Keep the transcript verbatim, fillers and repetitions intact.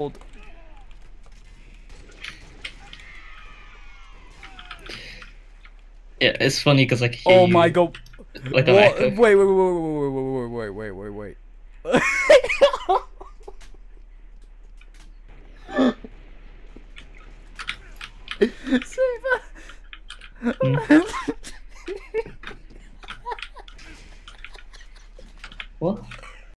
Yeah, it's funny because I can hear Oh my you god. like an What? echo. Wait, wait, wait, wait, wait, wait, wait, wait, wait, wait, wait. Hmm? Super.